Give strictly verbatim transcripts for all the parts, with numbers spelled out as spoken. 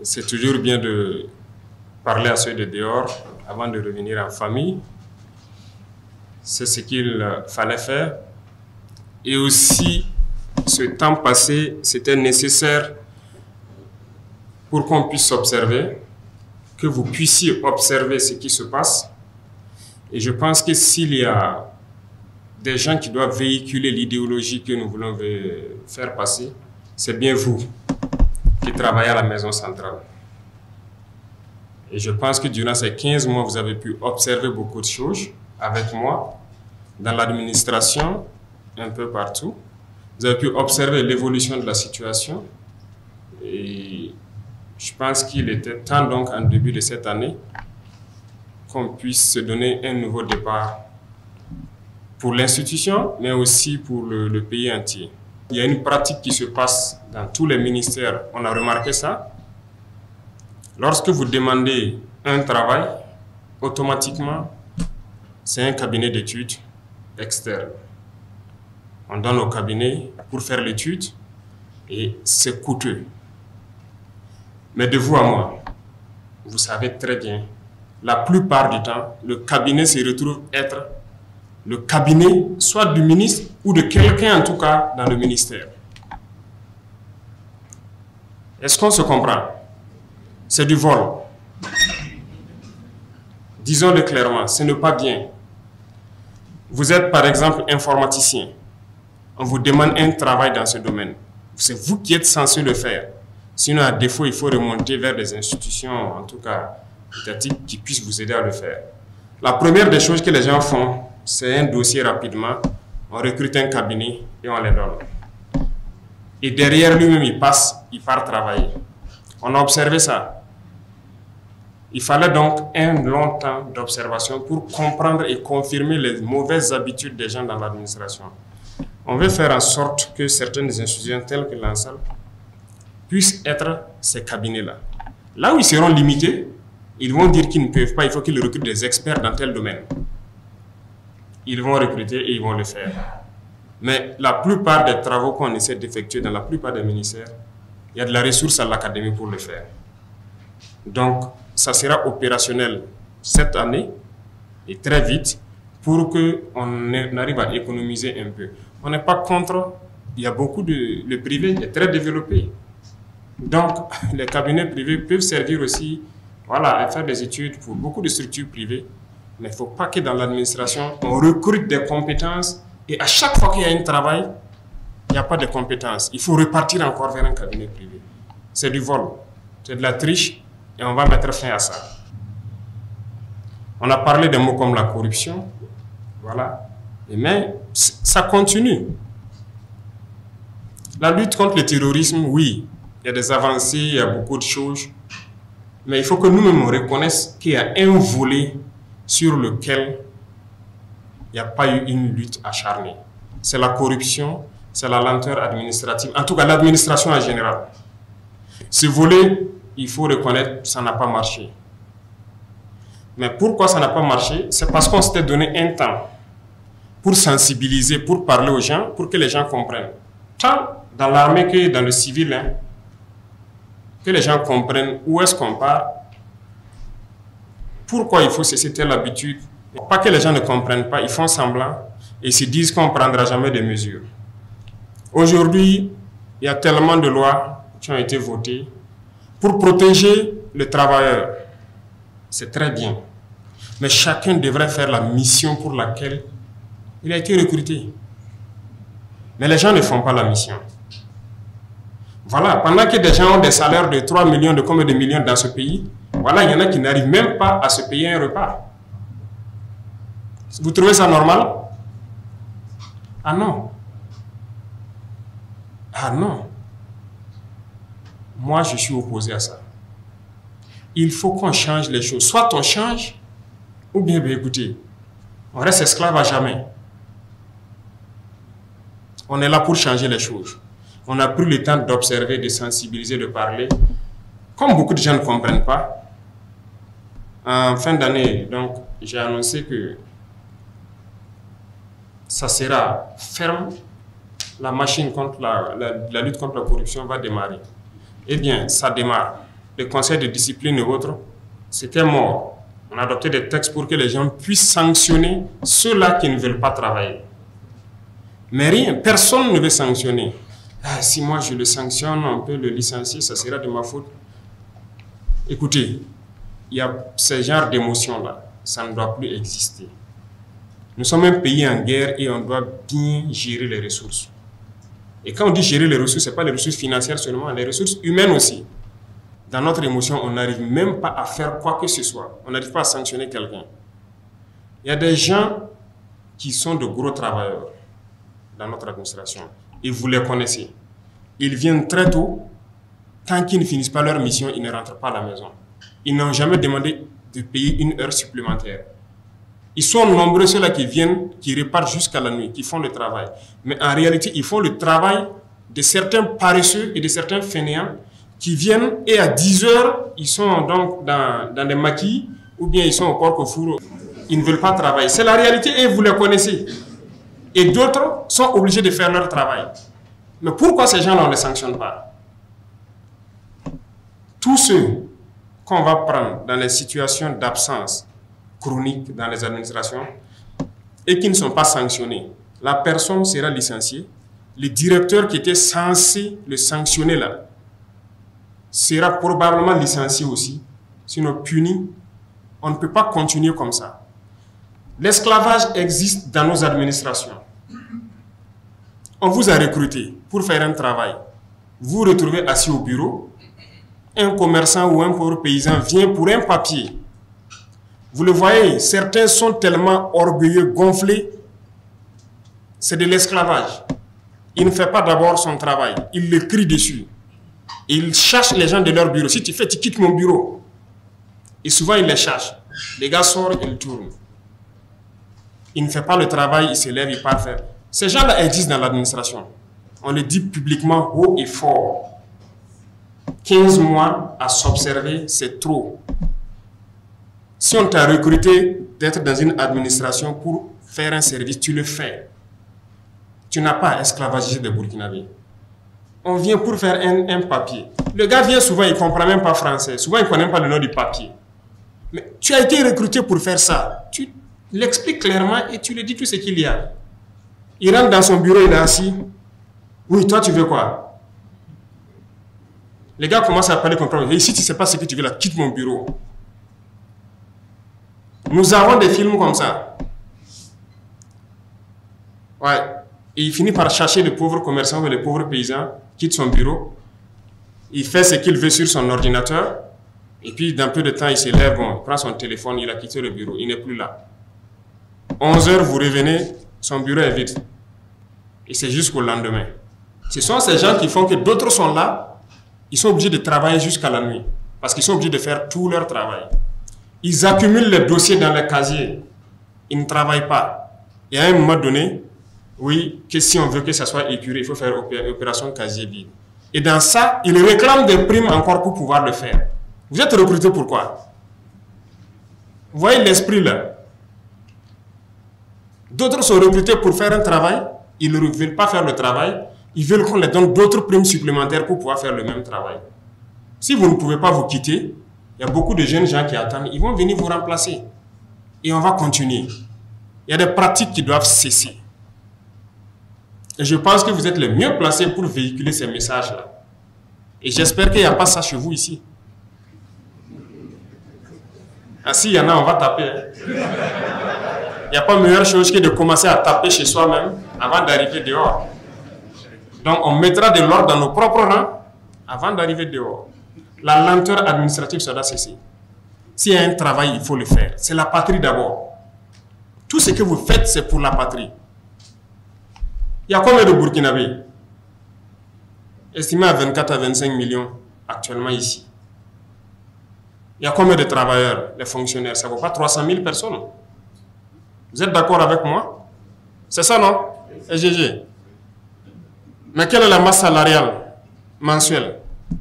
c'est toujours bien de parler à ceux de dehors avant de revenir en famille. C'est ce qu'il fallait faire. Et aussi, ce temps passé, c'était nécessaire pour qu'on puisse observer, que vous puissiez observer ce qui se passe. Et je pense que s'il y a des gens qui doivent véhiculer l'idéologie que nous voulons faire passer, c'est bien vous qui travaillez à la maison centrale. Et je pense que durant ces quinze mois, vous avez pu observer beaucoup de choses avec moi, dans l'administration, un peu partout. Vous avez pu observer l'évolution de la situation. Et je pense qu'il était temps donc, en début de cette année, qu'on puisse se donner un nouveau départ pour l'institution, mais aussi pour le, le pays entier. Il y a une pratique qui se passe dans tous les ministères, on a remarqué ça. Lorsque vous demandez un travail, automatiquement, c'est un cabinet d'études externe. On donne au cabinet pour faire l'étude et c'est coûteux. Mais de vous à moi, vous savez très bien, la plupart du temps, le cabinet se retrouve être le cabinet soit du ministre ou de quelqu'un en tout cas dans le ministère. Est-ce qu'on se comprend? C'est du vol. Disons-le clairement, ce n'est pas bien. Vous êtes par exemple informaticien. On vous demande un travail dans ce domaine. C'est vous qui êtes censé le faire. Sinon, à défaut, il faut remonter vers des institutions, en tout cas étatiques, qui puissent vous aider à le faire. La première des choses que les gens font, c'est un dossier rapidement. On recrute un cabinet et on les donne. Et derrière lui-même, il passe, il part travailler. On a observé ça. Il fallait donc un long temps d'observation pour comprendre et confirmer les mauvaises habitudes des gens dans l'administration. On veut faire en sorte que certaines institutions telles que l'ANSAL puissent être ces cabinets-là. Là où ils seront limités, ils vont dire qu'ils ne peuvent pas, il faut qu'ils recrutent des experts dans tel domaine. Ils vont recruter et ils vont le faire. Mais la plupart des travaux qu'on essaie d'effectuer dans la plupart des ministères, il y a de la ressource à l'académie pour le faire. Donc, ça sera opérationnel cette année et très vite pour qu'on arrive à économiser un peu. On n'est pas contre, il y a beaucoup de... Le privé est très développé. Donc, les cabinets privés peuvent servir aussi voilà, à faire des études pour beaucoup de structures privées. Mais il ne faut pas que dans l'administration, on recrute des compétences et à chaque fois qu'il y a un travail, il n'y a pas de compétences. Il faut repartir encore vers un cabinet privé. C'est du vol, c'est de la triche et on va mettre fin à ça. On a parlé de mots comme la corruption, voilà. Mais ça continue. La lutte contre le terrorisme, oui, il y a des avancées, il y a beaucoup de choses. Mais il faut que nous-mêmes reconnaissions qu'il y a un volet sur lequel il n'y a pas eu une lutte acharnée. C'est la corruption, c'est la lenteur administrative, en tout cas l'administration en général. Ce volet, il faut reconnaître, ça n'a pas marché. Mais pourquoi ça n'a pas marché? C'est parce qu'on s'était donné un temps pour sensibiliser, pour parler aux gens, pour que les gens comprennent. Tant dans l'armée que dans le civil, hein, que les gens comprennent où est-ce qu'on part, pourquoi il faut cesser telle habitude. Pas que les gens ne comprennent pas, ils font semblant et se disent qu'on ne prendra jamais de mesures. Aujourd'hui, il y a tellement de lois qui ont été votées pour protéger le travailleur. C'est très bien. Mais chacun devrait faire la mission pour laquelle il a été recruté. Mais les gens ne font pas la mission. Voilà, pendant que des gens ont des salaires de trois millions, de combien de millions dans ce pays, voilà, il y en a qui n'arrivent même pas à se payer un repas. Vous trouvez ça normal? Ah non. Ah non. Moi, je suis opposé à ça. Il faut qu'on change les choses. Soit on change, ou bien, bien écoutez, on reste esclave à jamais. On est là pour changer les choses. On a pris le temps d'observer, de sensibiliser, de parler. Comme beaucoup de gens ne comprennent pas, en fin d'année, donc, j'ai annoncé que ça sera ferme. La machine contre la, la, la lutte contre la corruption va démarrer. Eh bien, ça démarre. les conseils de discipline et autres, c'était mort. On a adopté des textes pour que les gens puissent sanctionner ceux-là qui ne veulent pas travailler. Mais rien, personne ne veut sanctionner. Ah, si moi je le sanctionne, on peut le licencier, ça sera de ma faute. Écoutez, il y a ce genre d'émotions-là, ça ne doit plus exister. Nous sommes un pays en guerre et on doit bien gérer les ressources. Et quand on dit gérer les ressources, ce n'est pas les ressources financières seulement, les ressources humaines aussi. Dans notre émotion, on n'arrive même pas à faire quoi que ce soit. On n'arrive pas à sanctionner quelqu'un. Il y a des gens qui sont de gros travailleurs dans notre administration. Et vous les connaissez. Ils viennent très tôt. Tant qu'ils ne finissent pas leur mission, ils ne rentrent pas à la maison. Ils n'ont jamais demandé de payer une heure supplémentaire. Ils sont nombreux ceux-là qui viennent, qui repartent jusqu'à la nuit, qui font le travail. Mais en réalité, ils font le travail de certains paresseux et de certains fainéants qui viennent et à dix heures, ils sont donc dans, dans des maquis ou bien ils sont au porc au four. Ils ne veulent pas travailler. C'est la réalité et vous les connaissez. Et d'autres sont obligés de faire leur travail. Mais pourquoi ces gens-là, on ne les sanctionne pas? Tous ceux qu'on va prendre dans les situations d'absence chronique dans les administrations et qui ne sont pas sanctionnés, la personne sera licenciée. Le directeur qui était censé le sanctionner là sera probablement licencié aussi, sinon puni. On ne peut pas continuer comme ça. L'esclavage existe dans nos administrations. On vous a recruté pour faire un travail. Vous vous retrouvez assis au bureau. Un commerçant ou un pauvre paysan vient pour un papier. Vous le voyez, certains sont tellement orgueilleux, gonflés. C'est de l'esclavage. Il ne fait pas d'abord son travail. Il le crie dessus. Il cherche les gens de leur bureau. Si tu fais, tu quittes mon bureau. Et souvent, il les cherche. Les gars sortent, ils tournent. Il ne fait pas le travail, il se lève, il part faire. Ces gens-là existent dans l'administration. On le dit publiquement haut et fort. quinze mois à s'observer, c'est trop. Si on t'a recruté d'être dans une administration pour faire un service, tu le fais. Tu n'as pas à esclavagiser des Burkinabés. On vient pour faire un, un papier. Le gars vient souvent, il ne comprend même pas français. Souvent, il ne connaît même pas le nom du papier. Mais tu as été recruté pour faire ça. Tu l'expliques clairement et tu lui dis tout ce qu'il y a. Il rentre dans son bureau, il est assis. Oui, toi, tu veux quoi? Les gars commencent à parler comme ça. Et si tu ne sais pas ce que tu veux là, quitte mon bureau. Nous avons des films comme ça. Ouais. Et il finit par chercher le pauvre commerçant ou le pauvre paysan, quitte son bureau. Il fait ce qu'il veut sur son ordinateur. Et puis, dans peu de temps, il se lève, bon, il prend son téléphone, il a quitté le bureau. Il n'est plus là. onze heures, vous revenez, son bureau est vide. Et c'est jusqu'au lendemain. Ce sont ces gens qui font que d'autres sont là. Ils sont obligés de travailler jusqu'à la nuit. Parce qu'ils sont obligés de faire tout leur travail. Ils accumulent les dossiers dans les casiers. Ils ne travaillent pas. Et à un moment donné, oui, que si on veut que ça soit épuré, il faut faire opération casier vide. Et dans ça, ils réclament des primes encore pour pouvoir le faire. Vous êtes recruté pourquoi? Vous voyez l'esprit là. D'autres sont recrutés pour faire un travail. Ils ne veulent pas faire le travail. Ils veulent qu'on leur donne d'autres primes supplémentaires pour pouvoir faire le même travail. Si vous ne pouvez pas vous quitter, il y a beaucoup de jeunes gens qui attendent. Ils vont venir vous remplacer. Et on va continuer. Il y a des pratiques qui doivent cesser. Et je pense que vous êtes les mieux placés pour véhiculer ces messages-là. Et j'espère qu'il n'y a pas ça chez vous ici. Ah, s'il y en a, on va taper. Il n'y a pas meilleure chose que de commencer à taper chez soi-même avant d'arriver dehors. Donc, on mettra de l'ordre dans nos propres rangs avant d'arriver dehors. La lenteur administrative, ça doit cesser. S'il y a un travail, il faut le faire. C'est la patrie d'abord. Tout ce que vous faites, c'est pour la patrie. Il y a combien de Burkinabés? Estimé à vingt-quatre à vingt-cinq millions actuellement ici. Il y a combien de travailleurs, les fonctionnaires? Ça ne vaut pas trois cent mille personnes. Vous êtes d'accord avec moi? C'est ça, non? Et G G. Mais quelle est la masse salariale mensuelle?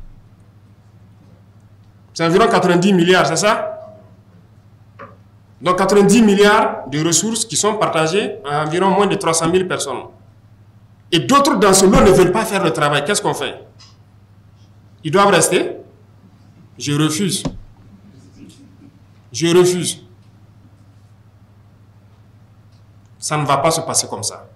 C'est environ quatre-vingt-dix milliards, c'est ça? Donc quatre-vingt-dix milliards de ressources qui sont partagées à environ moins de trois cent mille personnes. Et d'autres dans ce lot ne veulent pas faire le travail. Qu'est-ce qu'on fait? Ils doivent rester? Je refuse. Je refuse. Ça ne va pas se passer comme ça.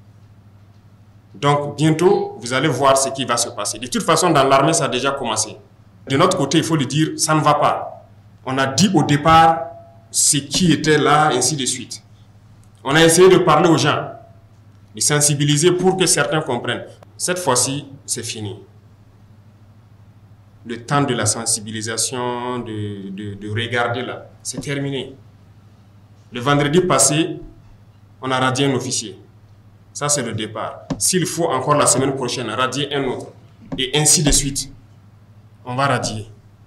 Donc, bientôt, vous allez voir ce qui va se passer. De toute façon, dans l'armée, ça a déjà commencé. De notre côté, il faut le dire, ça ne va pas. On a dit au départ ce qui était là, ainsi de suite. On a essayé de parler aux gens, de sensibiliser pour que certains comprennent. Cette fois-ci, c'est fini. Le temps de la sensibilisation, de, de, de regarder là, c'est terminé. Le vendredi passé, on a radié un officier. Ça, c'est le départ. S'il faut encore la semaine prochaine radier un autre, et ainsi de suite, on va radier.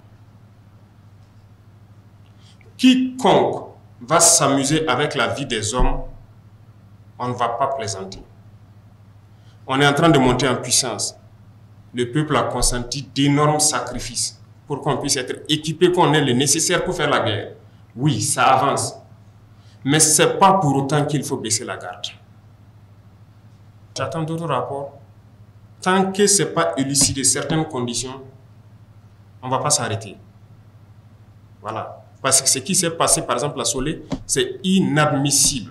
Quiconque va s'amuser avec la vie des hommes, on ne va pas plaisanter. On est en train de monter en puissance. Le peuple a consenti d'énormes sacrifices pour qu'on puisse être équipé, qu'on ait le nécessaire pour faire la guerre. Oui, ça avance. Mais ce n'est pas pour autant qu'il faut baisser la garde. J'attends d'autres rapports. Tant que ce n'est pas élucidé certaines conditions, on ne va pas s'arrêter. Voilà. Parce que ce qui s'est passé, par exemple, à Solé, c'est inadmissible.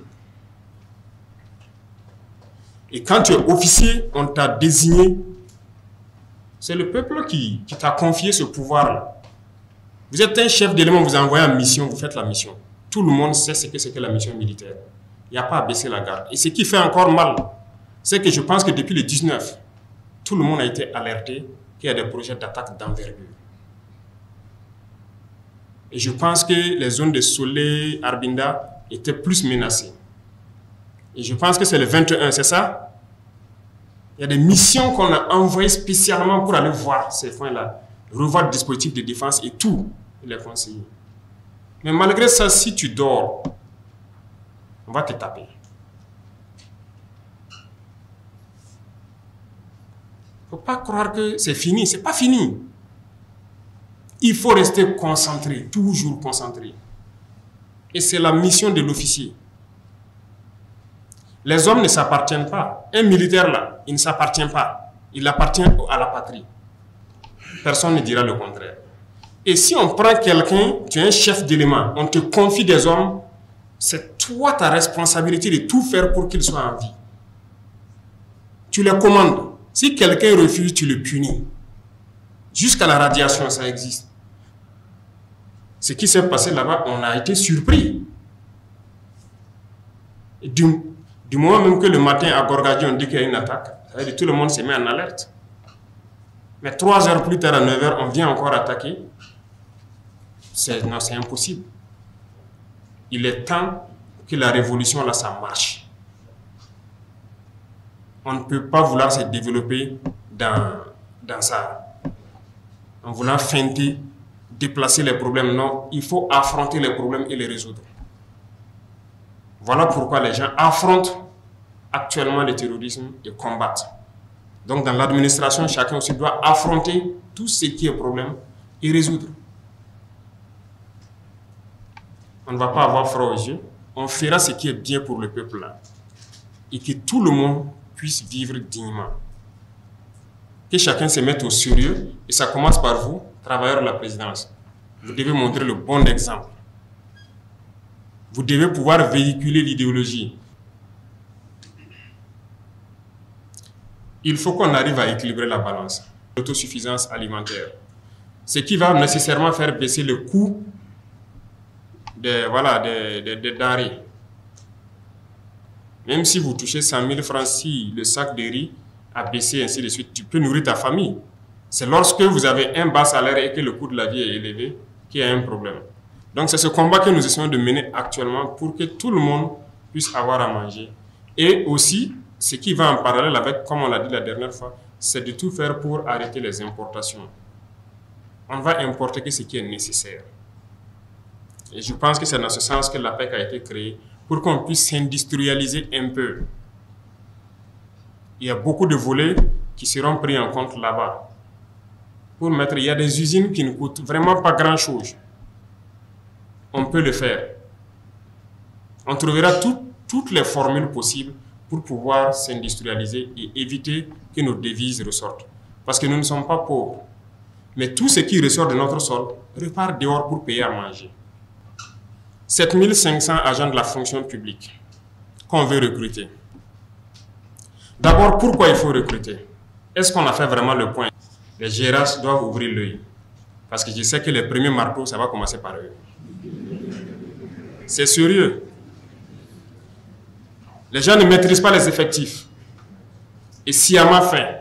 Et quand tu es officier, on t'a désigné. C'est le peuple qui, qui t'a confié ce pouvoir-là. Vous êtes un chef d'élément, vous envoyez en mission, vous faites la mission. Tout le monde sait ce que c'est que la mission militaire. Il n'y a pas à baisser la garde. Et ce qui fait encore mal, c'est que je pense que depuis le dix-neuf, tout le monde a été alerté qu'il y a des projets d'attaque d'envergure. Et je pense que les zones de Solé, Arbinda étaient plus menacées. Et je pense que c'est le vingt et un, c'est ça? Il y a des missions qu'on a envoyées spécialement pour aller voir ces points-là, revoir le dispositif de défense et tout, les conseiller. Mais malgré ça, si tu dors, on va te taper. Il ne faut pas croire que c'est fini, c'est pas fini. Il faut rester concentré, toujours concentré. Et c'est la mission de l'officier. Les hommes ne s'appartiennent pas. Un militaire là, il ne s'appartient pas. Il appartient à la patrie. Personne ne dira le contraire. Et si on prend quelqu'un, tu es un chef d'élément, on te confie des hommes, c'est toi ta responsabilité de tout faire pour qu'ils soient en vie. Tu les commandes. Si quelqu'un refuse, tu le punis. Jusqu'à la radiation, ça existe. Ce qui s'est passé là-bas, on a été surpris. Et du, du moment même que le matin à Gorgadji, on dit qu'il y a une attaque, ça veut dire que tout le monde s'est mis en alerte. Mais trois heures plus tard, à neuf heures, on vient encore attaquer. Non, c'est impossible. Il est temps que la révolution, là, ça marche. On ne peut pas vouloir se développer dans, dans ça. En voulant feinter, déplacer les problèmes. Non, il faut affronter les problèmes et les résoudre. Voilà pourquoi les gens affrontent actuellement le terrorisme et combattent. Donc dans l'administration, chacun aussi doit affronter tout ce qui est problème et résoudre. On ne va pas avoir froid aux yeux. On fera ce qui est bien pour le peuple là. Et que tout le monde puisse vivre dignement. Que chacun se mette au sérieux. Et ça commence par vous, travailleurs de la présidence. Vous devez montrer le bon exemple. Vous devez pouvoir véhiculer l'idéologie. Il faut qu'on arrive à équilibrer la balance. L'autosuffisance alimentaire. Ce qui va nécessairement faire baisser le coût des, voilà, des, des, des denrées. Même si vous touchez cent mille francs, si le sac de riz a baissé, ainsi de suite, tu peux nourrir ta famille. C'est lorsque vous avez un bas salaire et que le coût de la vie est élevé qu'il y a un problème. Donc c'est ce combat que nous essayons de mener actuellement pour que tout le monde puisse avoir à manger. Et aussi, ce qui va en parallèle avec, comme on l'a dit la dernière fois, c'est de tout faire pour arrêter les importations. On va importer que ce qui est nécessaire. Et je pense que c'est dans ce sens que l'APEC a été créée, pour qu'on puisse s'industrialiser un peu. Il y a beaucoup de volets qui seront pris en compte là-bas. Pour mettre, il y a des usines qui ne coûtent vraiment pas grand-chose. On peut le faire. On trouvera tout, toutes les formules possibles pour pouvoir s'industrialiser et éviter que nos devises ressortent. Parce que nous ne sommes pas pauvres. Mais tout ce qui ressort de notre sol repart dehors pour payer à manger. sept mille cinq cents agents de la fonction publique qu'on veut recruter. D'abord, pourquoi il faut recruter? Est-ce qu'on a fait vraiment le point? Les G R H doivent ouvrir l'œil. Parce que je sais que les premiers marteaux, ça va commencer par eux. C'est sérieux. Les gens ne maîtrisent pas les effectifs. Et sciemment fait.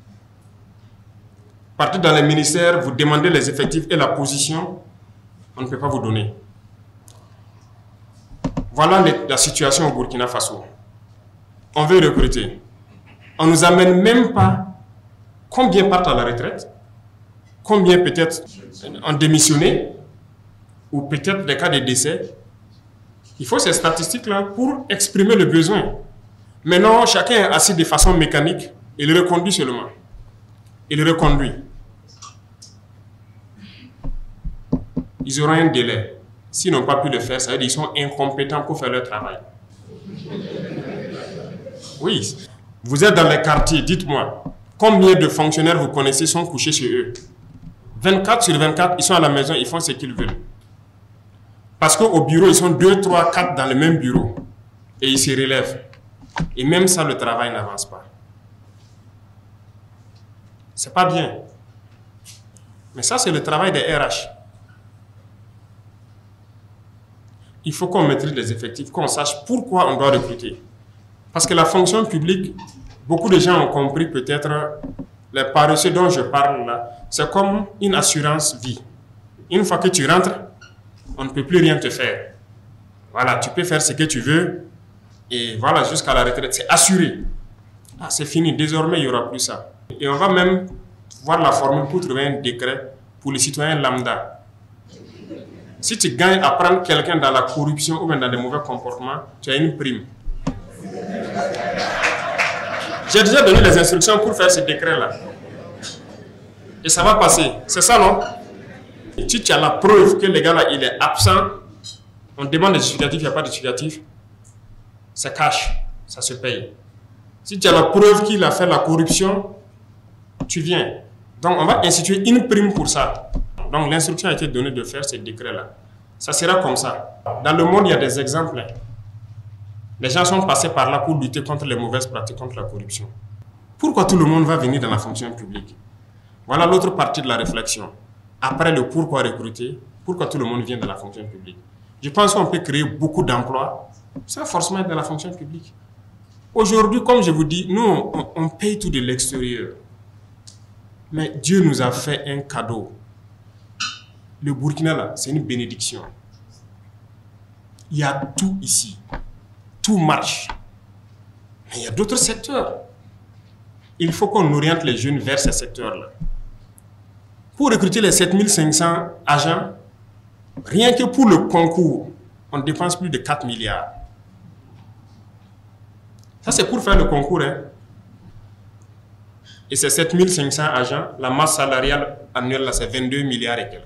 Partez dans les ministères, vous demandez les effectifs et la position, on ne peut pas vous donner. Voilà la situation au Burkina Faso. On veut recruter. On ne nous amène même pas combien partent à la retraite, combien peut-être ont démissionné, ou peut-être des cas de décès. Il faut ces statistiques-là pour exprimer le besoin. Maintenant, chacun est assis de façon mécanique, il reconduit seulement. Il reconduit. Ils auront un délai. S'ils n'ont pas pu le faire, ça veut dire qu'ils sont incompétents pour faire leur travail. Oui. Vous êtes dans les quartiers, dites-moi, combien de fonctionnaires vous connaissez sont couchés chez eux? vingt-quatre sur vingt-quatre, ils sont à la maison, ils font ce qu'ils veulent. Parce qu'au bureau, ils sont deux, trois, quatre dans le même bureau. Et ils se relèvent. Et même ça, le travail n'avance pas. C'est pas bien. Mais ça, c'est le travail des R H. Il faut qu'on maîtrise les effectifs, qu'on sache pourquoi on doit recruter. Parce que la fonction publique, beaucoup de gens ont compris peut-être les paresseux dont je parle là, c'est comme une assurance vie. Une fois que tu rentres, on ne peut plus rien te faire. Voilà, tu peux faire ce que tu veux et voilà, jusqu'à la retraite, c'est assuré. Ah, c'est fini, désormais il n'y aura plus ça. Et on va même voir la formule pour trouver un décret pour les citoyens lambda. Si tu gagnes à prendre quelqu'un dans la corruption ou même dans des mauvais comportements, tu as une prime. J'ai déjà donné les instructions pour faire ce décret-là. Et ça va passer. C'est ça, non? Et si tu as la preuve que le gars-là, il est absent, on demande des justificatifs, il n'y a pas de justificatif, c'est cash, ça se paye. Si tu as la preuve qu'il a fait la corruption, tu viens. Donc, on va instituer une prime pour ça. Donc, l'instruction a été donnée de faire ce décret-là. Ça sera comme ça. Dans le monde, il y a des exemples. Les gens sont passés par là pour lutter contre les mauvaises pratiques, contre la corruption. Pourquoi tout le monde va venir dans la fonction publique? Voilà l'autre partie de la réflexion. Après le pourquoi recruter, pourquoi tout le monde vient dans la fonction publique? Je pense qu'on peut créer beaucoup d'emplois sans forcément être dans la fonction publique. Aujourd'hui, comme je vous dis, nous, on, on paye tout de l'extérieur. Mais Dieu nous a fait un cadeau. Le Burkina, là, c'est une bénédiction. Il y a tout ici. Tout marche. Mais il y a d'autres secteurs. Il faut qu'on oriente les jeunes vers ces secteurs-là. Pour recruter les sept mille cinq cents agents, rien que pour le concours, on dépense plus de quatre milliards. Ça, c'est pour faire le concours. Hein. Et ces sept mille cinq cents agents, la masse salariale annuelle, c'est vingt-deux milliards et quelques.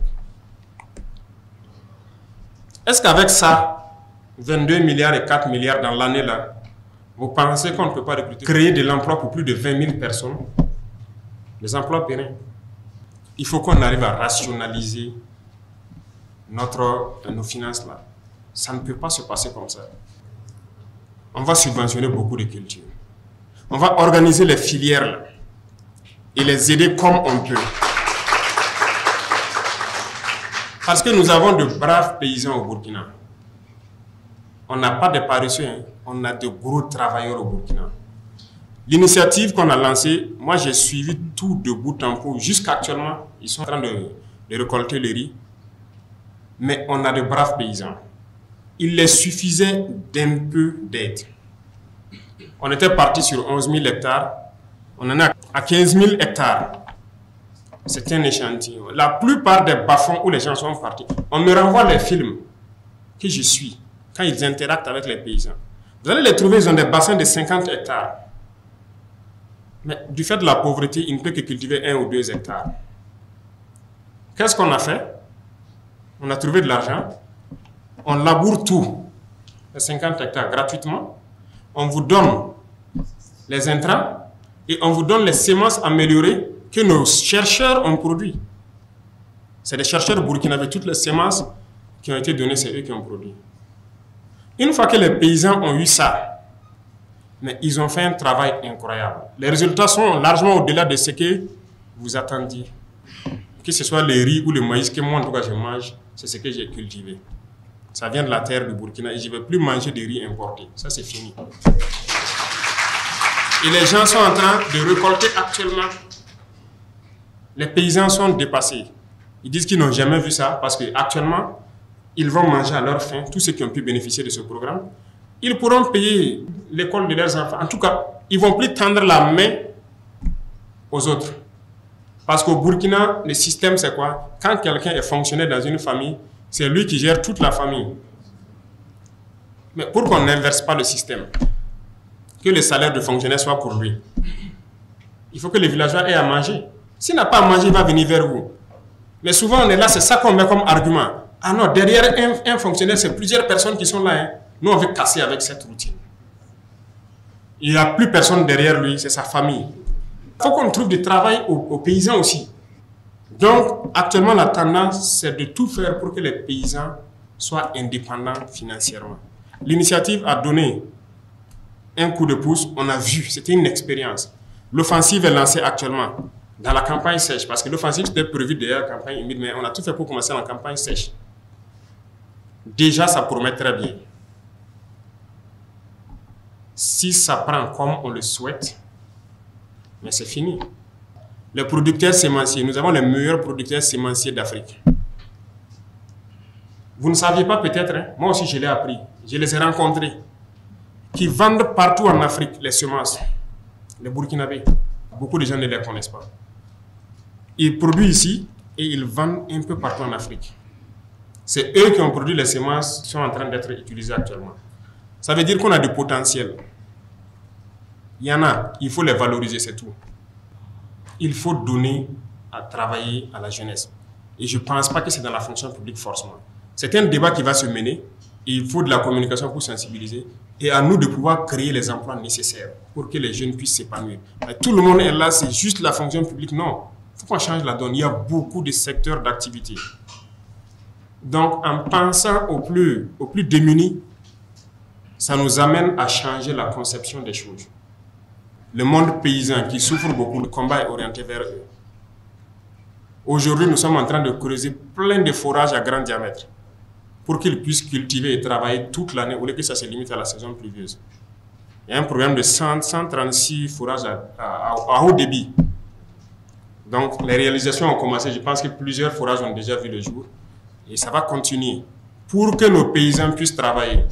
Est-ce qu'avec ça, vingt-deux milliards et quatre milliards dans l'année là, vous pensez qu'on ne peut pas recruter, créer de l'emploi pour plus de vingt mille personnes? Les emplois pérennes. Il faut qu'on arrive à rationaliser notre, nos finances là. Ça ne peut pas se passer comme ça. On va subventionner beaucoup de cultures. On va organiser les filières là et les aider comme on peut. Parce que nous avons de braves paysans au Burkina. On n'a pas de paresseux, hein. On a de gros travailleurs au Burkina. L'initiative qu'on a lancée, moi j'ai suivi tout de bout en bout. Jusqu'actuellement, ils sont en train de, de récolter le riz. Mais on a de braves paysans. Il les suffisait d'un peu d'aide. On était parti sur onze mille hectares. On en est à quinze mille hectares. C'est un échantillon. La plupart des bas-fonds où les gens sont partis, on me renvoie les films que je suis quand ils interactent avec les paysans. Vous allez les trouver, ils ont des bassins de cinquante hectares. Mais du fait de la pauvreté, ils ne peuvent que cultiver un ou deux hectares. Qu'est-ce qu'on a fait? On a trouvé de l'argent. On laboure tout, les cinquante hectares gratuitement. On vous donne les intrants et on vous donne les semences améliorées que nos chercheurs ont produit. C'est des chercheurs burkinabés, toutes les semences qui ont été données, c'est eux qui ont produit. Une fois que les paysans ont eu ça, mais ils ont fait un travail incroyable. Les résultats sont largement au-delà de ce que vous attendiez. Que ce soit le riz ou le maïs que moi, en tout cas, je mange, c'est ce que j'ai cultivé. Ça vient de la terre du Burkina et je ne vais plus manger de riz importé. Ça, c'est fini. Et les gens sont en train de récolter actuellement. Les paysans sont dépassés. Ils disent qu'ils n'ont jamais vu ça parce qu'actuellement, ils vont manger à leur faim, tous ceux qui ont pu bénéficier de ce programme. Ils pourront payer l'école de leurs enfants. En tout cas, ils ne vont plus tendre la main aux autres. Parce qu'au Burkina, le système, c'est quoi? Quand quelqu'un est fonctionnaire dans une famille, c'est lui qui gère toute la famille. Mais pourquoi on n'inverse pas le système? Que le salaire de fonctionnaire soit pour lui. Il faut que les villageois aient à manger. S'il n'a pas à manger, il va venir vers vous. Mais souvent, on est là, c'est ça qu'on met comme argument. Ah non, derrière un, un fonctionnaire, c'est plusieurs personnes qui sont là. Hein. Nous, on veut casser avec cette routine. Il n'y a plus personne derrière lui, c'est sa famille. Il faut qu'on trouve du travail aux, aux paysans aussi. Donc, actuellement, la tendance, c'est de tout faire pour que les paysans soient indépendants financièrement. L'initiative a donné un coup de pouce, on a vu, c'était une expérience. L'offensive est lancée actuellement dans la campagne sèche, parce que l'offensive était prévue derrière la campagne humide, mais on a tout fait pour commencer la campagne sèche. Déjà, ça promet très bien. Si ça prend comme on le souhaite, mais c'est fini. Les producteurs sémenciers, nous avons les meilleurs producteurs sémenciers d'Afrique. Vous ne saviez pas peut-être, hein? Moi aussi je l'ai appris, je les ai rencontrés, qui vendent partout en Afrique les semences, les Burkinabés. Beaucoup de gens ne les connaissent pas. Ils produisent ici et ils vendent un peu partout en Afrique. C'est eux qui ont produit les semences qui sont en train d'être utilisées actuellement. Ça veut dire qu'on a du potentiel. Il y en a, il faut les valoriser, c'est tout. Il faut donner à travailler à la jeunesse. Et je ne pense pas que c'est dans la fonction publique forcément. C'est un débat qui va se mener et il faut de la communication pour sensibiliser et à nous de pouvoir créer les emplois nécessaires pour que les jeunes puissent s'épanouir. Tout le monde est là, c'est juste la fonction publique. Non, il faut qu'on change la donne. Il y a beaucoup de secteurs d'activité. Donc, en pensant aux plus, aux plus démunis, ça nous amène à changer la conception des choses. Le monde paysan qui souffre beaucoup, le combat est orienté vers eux. Aujourd'hui, nous sommes en train de creuser plein de forages à grand diamètre pour qu'ils puissent cultiver et travailler toute l'année au lieu que ça se limite à la saison pluvieuse. Il y a un programme de cent, cent trente-six forages à, à, à haut débit. Donc, les réalisations ont commencé. Je pense que plusieurs forages ont déjà vu le jour. Et ça va continuer pour que nos paysans puissent travailler.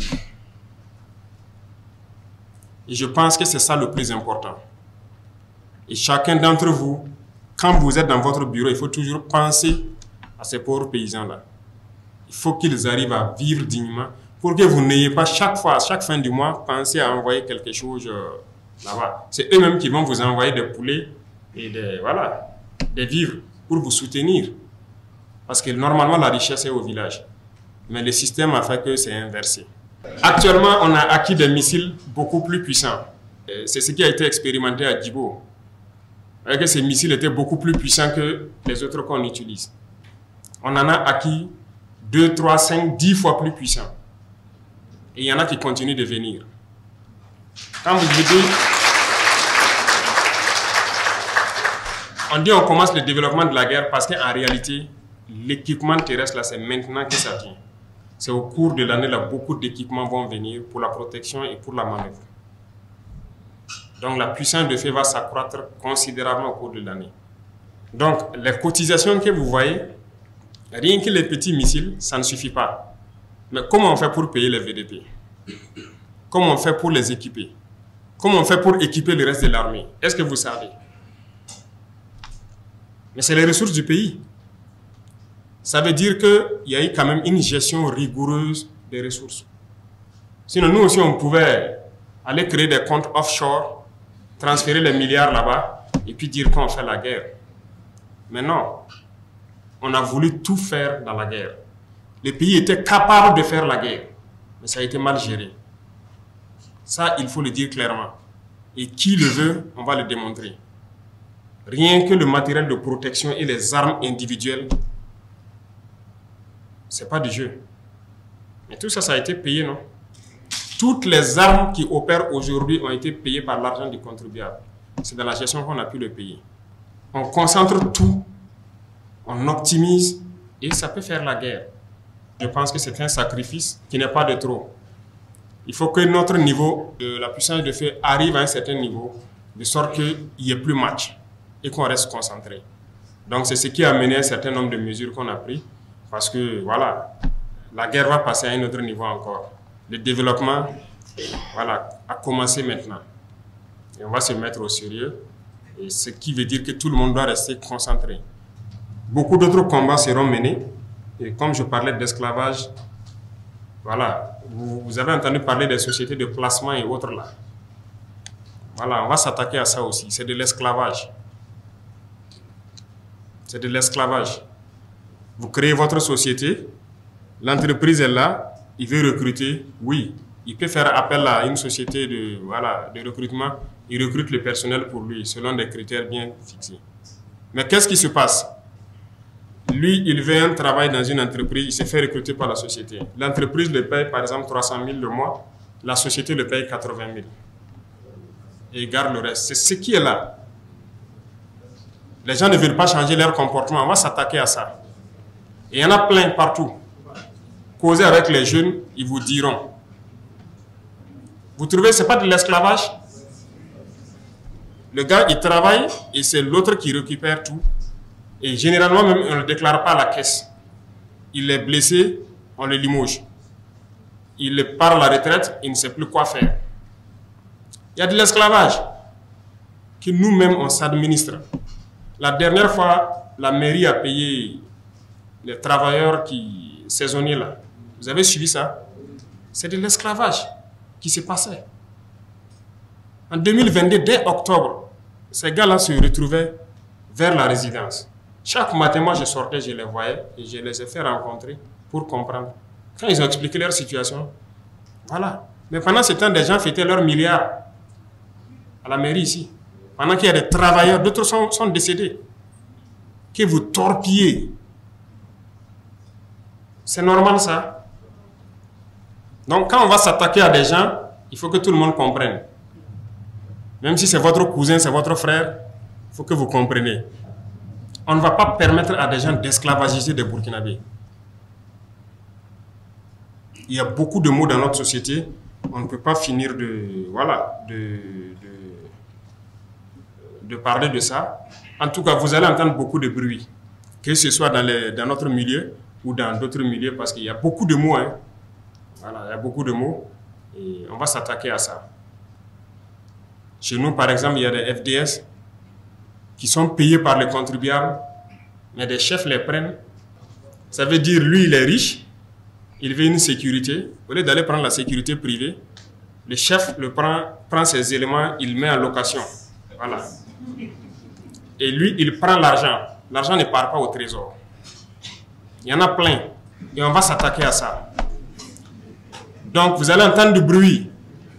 Et je pense que c'est ça le plus important. Et chacun d'entre vous, quand vous êtes dans votre bureau, il faut toujours penser à ces pauvres paysans-là. Il faut qu'ils arrivent à vivre dignement pour que vous n'ayez pas chaque fois, à chaque fin du mois, pensé à envoyer quelque chose euh, là-bas. C'est eux-mêmes qui vont vous envoyer des poulets et des, voilà, des vivres pour vous soutenir. Parce que normalement, la richesse est au village. Mais le système a fait que c'est inversé. Actuellement, on a acquis des missiles beaucoup plus puissants. C'est ce qui a été expérimenté à Djibo. Que ces missiles étaient beaucoup plus puissants que les autres qu'on utilise. On en a acquis deux, trois, cinq, dix fois plus puissants. Et il y en a qui continuent de venir. Quand vous dites, on dit on commence le développement de la guerre parce qu'en réalité, l'équipement terrestre, là, c'est maintenant que ça vient. C'est au cours de l'année, là, beaucoup d'équipements vont venir pour la protection et pour la manœuvre. Donc la puissance de feu va s'accroître considérablement au cours de l'année. Donc les cotisations que vous voyez, rien que les petits missiles, ça ne suffit pas. Mais comment on fait pour payer les V D P? Comment on fait pour les équiper? Comment on fait pour équiper le reste de l'armée? Est-ce que vous savez? Mais c'est les ressources du pays. Ça veut dire qu'il y a eu quand même une gestion rigoureuse des ressources. Sinon, nous aussi, on pouvait aller créer des comptes offshore, transférer les milliards là-bas, et puis dire qu'on fait la guerre. Mais non, on a voulu tout faire dans la guerre. Les pays étaient capables de faire la guerre, mais ça a été mal géré. Ça, il faut le dire clairement. Et qui le veut, on va le démontrer. Rien que le matériel de protection et les armes individuelles, Ce n'est pas du jeu. Mais tout ça, ça a été payé, non? Toutes les armes qui opèrent aujourd'hui ont été payées par l'argent du contribuable. C'est dans la gestion qu'on a pu le payer. On concentre tout, on optimise et ça peut faire la guerre. Je pense que c'est un sacrifice qui n'est pas de trop. Il faut que notre niveau de la puissance de feu arrive à un certain niveau, de sorte qu'il n'y ait plus match et qu'on reste concentré. Donc c'est ce qui a mené un certain nombre de mesures qu'on a prises, parce que voilà, la guerre va passer à un autre niveau encore. Le développement, voilà, a commencé maintenant. Et on va se mettre au sérieux, et ce qui veut dire que tout le monde doit rester concentré. Beaucoup d'autres combats seront menés, et comme je parlais d'esclavage, voilà, vous, vous avez entendu parler des sociétés de placement et autres là. Voilà, on va s'attaquer à ça aussi. C'est de l'esclavage. C'est de l'esclavage. Vous créez votre société, l'entreprise est là, il veut recruter, oui. Il peut faire appel à une société de, voilà, de recrutement, il recrute le personnel pour lui, selon des critères bien fixés. Mais qu'est-ce qui se passe? Lui, il veut un travail dans une entreprise, il se fait recruter par la société. L'entreprise le paye par exemple trois cent mille le mois, la société le paye quatre-vingt mille. Et il garde le reste. C'est ce qui est là. Les gens ne veulent pas changer leur comportement, on va s'attaquer à ça. Et il y en a plein partout. Causez avec les jeunes, ils vous diront. Vous trouvez que ce n'est pas de l'esclavage? Le gars, il travaille et c'est l'autre qui récupère tout. Et généralement, même, on ne le déclare pas à la caisse. Il est blessé, on le limoge. Il part à la retraite, il ne sait plus quoi faire. Il y a de l'esclavage que nous-mêmes, on s'administre. La dernière fois, la mairie a payé les travailleurs qui saisonniers là. Vous avez suivi ça? C'est de l'esclavage qui se passait. En deux mille vingt-deux, dès octobre, ces gars-là se retrouvaient vers la résidence. Chaque matin, moi, je sortais, je les voyais et je les ai fait rencontrer pour comprendre. Quand ils ont expliqué leur situation, voilà. Mais pendant ce temps, des gens fêtaient leurs milliards à la mairie ici. Pendant qu'il y a des travailleurs, d'autres sont, sont décédés. Que vous torpillez. C'est normal ça. Donc quand on va s'attaquer à des gens, il faut que tout le monde comprenne. Même si c'est votre cousin, c'est votre frère, il faut que vous compreniez. On ne va pas permettre à des gens d'esclavagiser des Burkinabés. Il y a beaucoup de mots dans notre société. On ne peut pas finir de, voilà, de, de, de parler de ça. En tout cas, vous allez entendre beaucoup de bruit, que ce soit dans, les, dans notre milieu ou dans d'autres milieux, parce qu'il y a beaucoup de mots. Hein. Voilà, il y a beaucoup de mots et on va s'attaquer à ça. Chez nous, par exemple, il y a des F D S qui sont payés par les contribuables, mais des chefs les prennent. Ça veut dire, lui, il est riche, il veut une sécurité. Au lieu d'aller prendre la sécurité privée, le chef le prend, prend ses éléments, il met en location. Voilà. Et lui, il prend l'argent. L'argent ne part pas au trésor. Il y en a plein. Et on va s'attaquer à ça. Donc, vous allez entendre du bruit.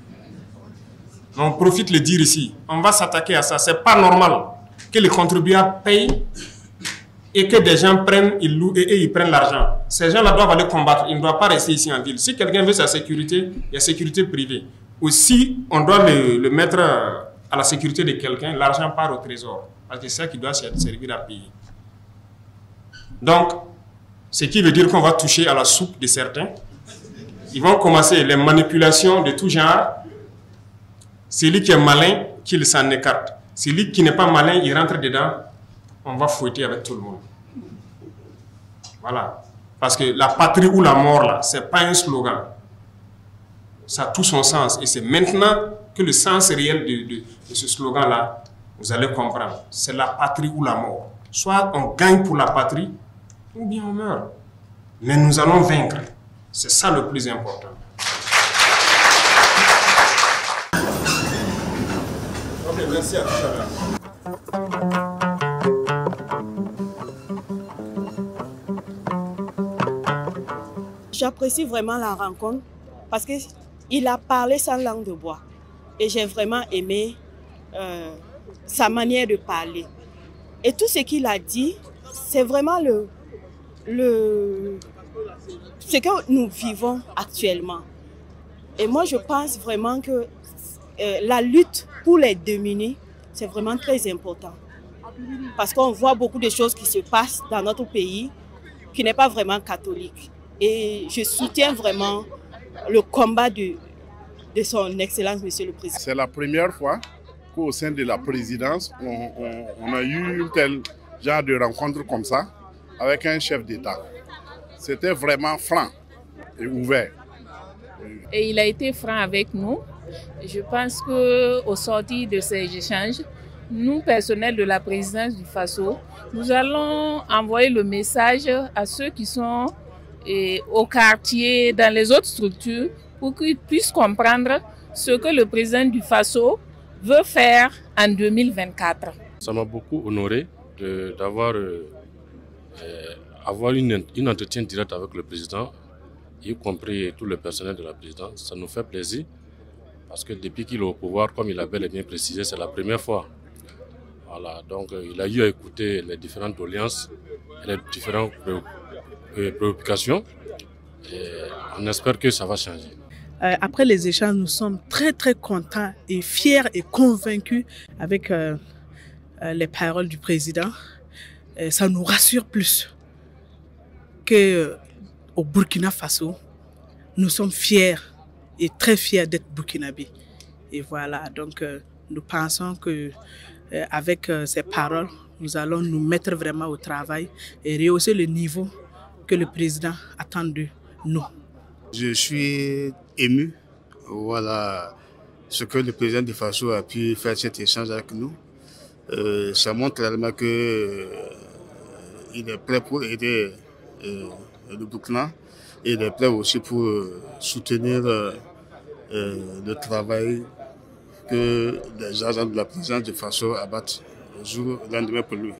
On profite de le dire ici. On va s'attaquer à ça. Ce n'est pas normal que les contribuables payent et que des gens prennent, ils louent et, et ils prennent l'argent. Ces gens-là doivent aller combattre. Ils ne doivent pas rester ici en ville. Si quelqu'un veut sa sécurité, il y a sécurité privée. Ou si on doit le, le mettre à la sécurité de quelqu'un, l'argent part au trésor. Parce que c'est ça qui doit servir à payer. Donc, ce qui veut dire qu'on va toucher à la soupe de certains. Ils vont commencer les manipulations de tout genre. Celui qui est malin, qu'il s'en écarte. Celui qui n'est pas malin, il rentre dedans. On va fouetter avec tout le monde. Voilà. Parce que la patrie ou la mort, là, ce n'est pas un slogan. Ça a tout son sens. Et c'est maintenant que le sens réel de, de, de ce slogan-là, vous allez comprendre. C'est la patrie ou la mort. Soit on gagne pour la patrie, ou bien on meurt. Mais nous allons vaincre. C'est ça le plus important. Ok, merci à tout à l'heure. J'apprécie vraiment la rencontre parce qu'il a parlé sans langue de bois. Et j'ai vraiment aimé euh, sa manière de parler. Et tout ce qu'il a dit, c'est vraiment le, le, ce que nous vivons actuellement. Et moi, je pense vraiment que euh, la lutte pour les démunis, c'est vraiment très important. Parce qu'on voit beaucoup de choses qui se passent dans notre pays qui n'est pas vraiment catholique. Et je soutiens vraiment le combat de, de son Excellence, Monsieur le Président. C'est la première fois qu'au sein de la présidence, on, on, on a eu un tel genre de rencontre comme ça avec un chef d'État. C'était vraiment franc et ouvert. Et il a été franc avec nous. Je pense qu'au sortir de ces échanges, nous, personnels de la présidence du Faso, nous allons envoyer le message à ceux qui sont et, au quartier, dans les autres structures, pour qu'ils puissent comprendre ce que le président du Faso veut faire en deux mille vingt-quatre. Ça m'a beaucoup honoré d'avoir euh, avoir une, une entretien direct avec le président, y compris tout le personnel de la présidence. Ça nous fait plaisir parce que depuis qu'il est au pouvoir, comme il a bel et bien précisé, c'est la première fois. Voilà, donc euh, il a eu à écouter les différentes doléances, les différentes préoccupations et on espère que ça va changer. Euh, après les échanges, nous sommes très très contents et fiers et convaincus avec euh, euh, les paroles du président. Et ça nous rassure plus qu'au euh, Burkina Faso, nous sommes fiers et très fiers d'être burkinabés. Et voilà, donc euh, nous pensons que euh, avec euh, ces paroles, nous allons nous mettre vraiment au travail et rehausser le niveau que le président attend de nous. Je suis ému, voilà ce que le président du Faso a pu faire cet échange avec nous. Euh, ça montre clairement qu'il euh, est prêt pour aider euh, le Burkina et il est prêt aussi pour euh, soutenir euh, euh, le travail que les agents de la présidence du Faso abattent le jour au lendemain pour lui.